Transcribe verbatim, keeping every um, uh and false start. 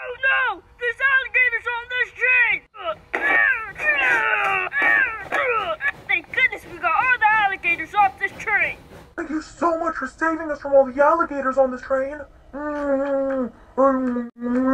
Oh no! There's alligators on this train! Thank goodness we got all the alligators off this train! Thank you so much for saving us from all the alligators on this train.